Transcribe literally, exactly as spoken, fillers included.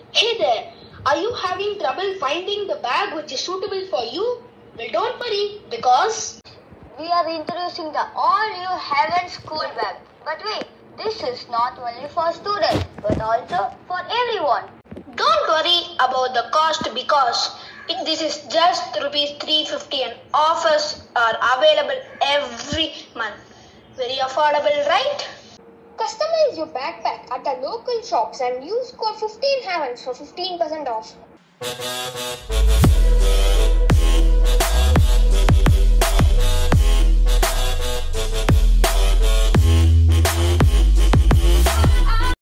Hey there, are you having trouble finding the bag which is suitable for you? Well, don't worry because we are introducing the all-new Heaven Schoolbag. But wait, this is not only for students but also for everyone. Don't worry about the cost because it, this is just rupees three hundred fifty and offers are available every month. Very affordable, right? Customize your backpack at our local shops and use code fifteen heavens for fifteen percent off.